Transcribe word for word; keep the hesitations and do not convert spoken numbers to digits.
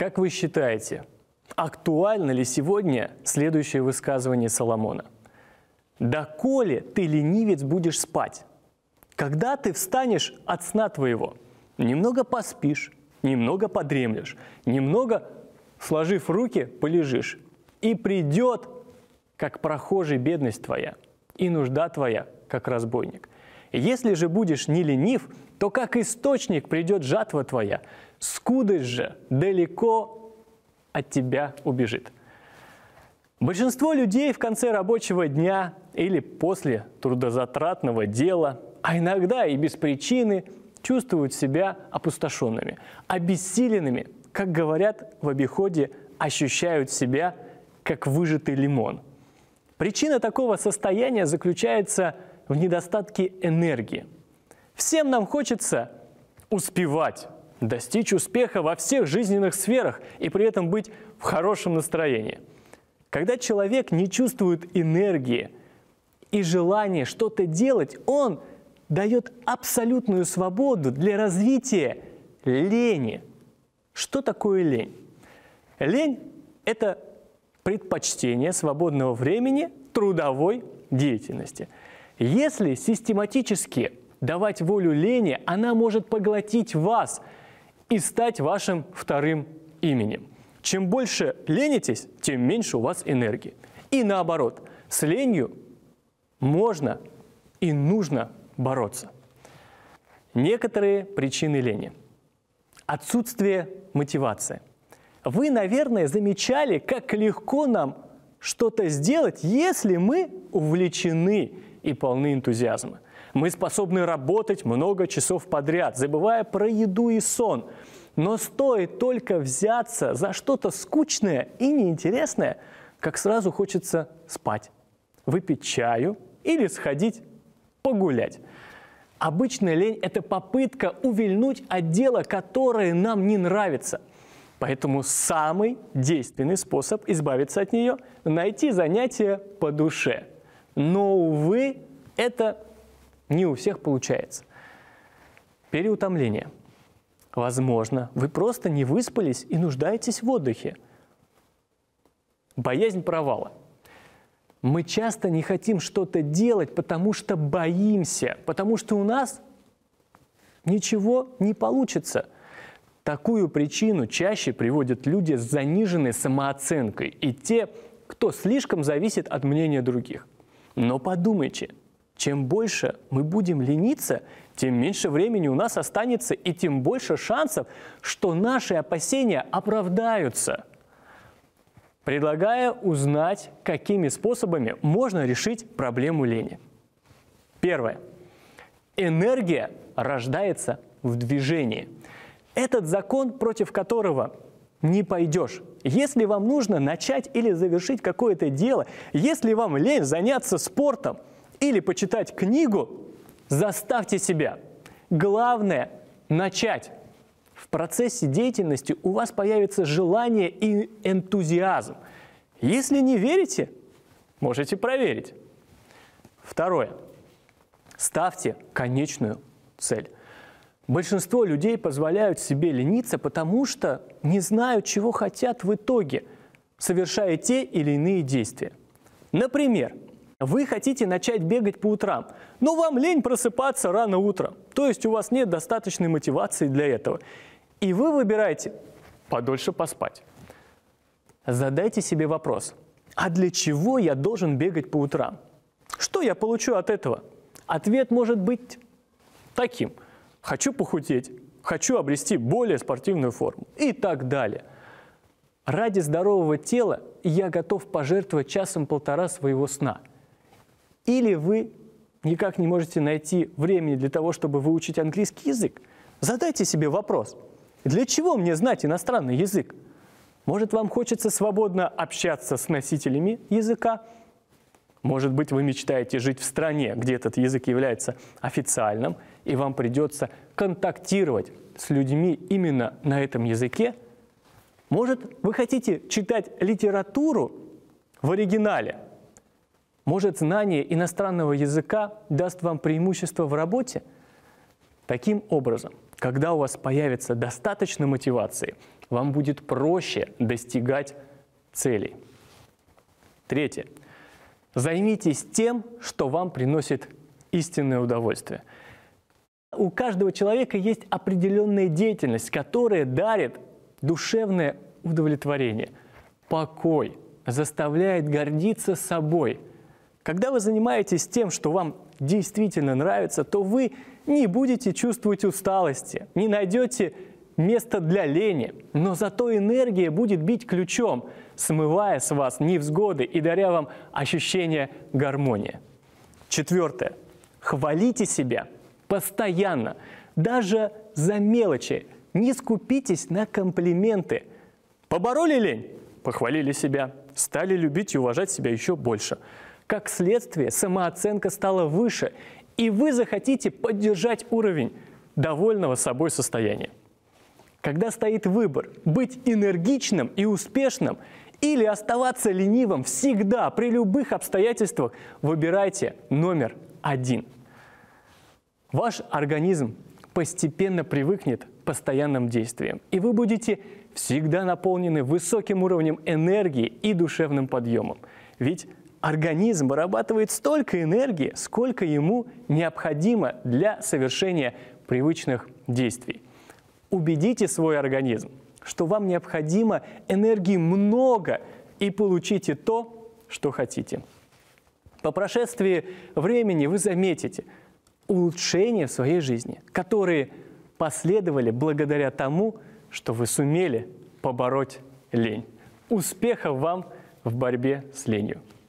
Как вы считаете, актуально ли сегодня следующее высказывание Соломона? «Доколе ты, ленивец, будешь спать? Когда ты встанешь от сна твоего? Немного поспишь, немного подремлешь, немного, сложив руки, полежишь. И придет, как прохожий, бедность твоя, и нужда твоя, как разбойник. Если же будешь не ленив, то как источник придет жатва твоя, скудость же далеко от тебя убежит». Большинство людей в конце рабочего дня или после трудозатратного дела, а иногда и без причины, чувствуют себя опустошенными, обессиленными, как говорят в обиходе, ощущают себя как выжатый лимон. Причина такого состояния заключается в недостатке энергии. Всем нам хочется успевать, достичь успеха во всех жизненных сферах и при этом быть в хорошем настроении. Когда человек не чувствует энергии и желания что-то делать, он дает абсолютную свободу для развития лени. Что такое лень? Лень – это предпочтение свободного времени трудовой деятельности. Если систематически давать волю лени, она может поглотить вас и стать вашим вторым именем. Чем больше ленитесь, тем меньше у вас энергии. И наоборот, с ленью можно и нужно бороться. Некоторые причины лени. Отсутствие мотивации. Вы, наверное, замечали, как легко нам что-то сделать, если мы увлечены и полны энтузиазма. Мы способны работать много часов подряд, забывая про еду и сон. Но стоит только взяться за что-то скучное и неинтересное, как сразу хочется спать, выпить чаю или сходить погулять. Обычная лень – это попытка увильнуть от дела, которое нам не нравится. Поэтому самый действенный способ избавиться от нее – найти занятие по душе. Но, увы, это не у всех получается. Переутомление. Возможно, вы просто не выспались и нуждаетесь в отдыхе. Боязнь провала. Мы часто не хотим что-то делать, потому что боимся, потому что у нас ничего не получится. Такую причину чаще приводят люди с заниженной самооценкой и те, кто слишком зависит от мнения других. Но подумайте, чем больше мы будем лениться, тем меньше времени у нас останется и тем больше шансов, что наши опасения оправдаются. Предлагаю узнать, какими способами можно решить проблему лени. Первое. Энергия рождается в движении. Этот закон, против которого не пойдешь. Если вам нужно начать или завершить какое-то дело, если вам лень заняться спортом или почитать книгу, заставьте себя. Главное – начать. В процессе деятельности у вас появится желание и энтузиазм. Если не верите, можете проверить. Второе. Ставьте конечную цель. Большинство людей позволяют себе лениться, потому что не знают, чего хотят в итоге, совершая те или иные действия. Например, вы хотите начать бегать по утрам, но вам лень просыпаться рано утром, то есть у вас нет достаточной мотивации для этого. И вы выбираете подольше поспать. Задайте себе вопрос, а для чего я должен бегать по утрам? Что я получу от этого? Ответ может быть таким. Хочу похудеть, хочу обрести более спортивную форму и так далее. Ради здорового тела я готов пожертвовать часом-полтора своего сна. Или вы никак не можете найти времени для того, чтобы выучить английский язык. Задайте себе вопрос, для чего мне знать иностранный язык? Может, вам хочется свободно общаться с носителями языка? Может быть, вы мечтаете жить в стране, где этот язык является официальным, и вам придется контактировать с людьми именно на этом языке? Может, вы хотите читать литературу в оригинале? Может, знание иностранного языка даст вам преимущество в работе? Таким образом, когда у вас появится достаточно мотивации, вам будет проще достигать целей. Третье. Займитесь тем, что вам приносит истинное удовольствие. У каждого человека есть определенная деятельность, которая дарит душевное удовлетворение, покой, заставляет гордиться собой. Когда вы занимаетесь тем, что вам действительно нравится, то вы не будете чувствовать усталости, не найдете места для лени, но зато энергия будет бить ключом, смывая с вас невзгоды и даря вам ощущение гармонии. Четвертое. Хвалите себя постоянно, даже за мелочи. Не скупитесь на комплименты. Побороли лень? Похвалили себя. Стали любить и уважать себя еще больше. Как следствие, самооценка стала выше, и вы захотите поддержать уровень довольного собой состояния. Когда стоит выбор быть энергичным и успешным или оставаться ленивым всегда, при любых обстоятельствах, выбирайте номер один. Ваш организм постепенно привыкнет к постоянным действиям, и вы будете всегда наполнены высоким уровнем энергии и душевным подъемом. Ведь организм вырабатывает столько энергии, сколько ему необходимо для совершения привычных действий. Убедите свой организм, что вам необходимо энергии много, и получите то, что хотите. По прошествии времени вы заметите улучшения в своей жизни, которые последовали благодаря тому, что вы сумели побороть лень. Успехов вам в борьбе с ленью!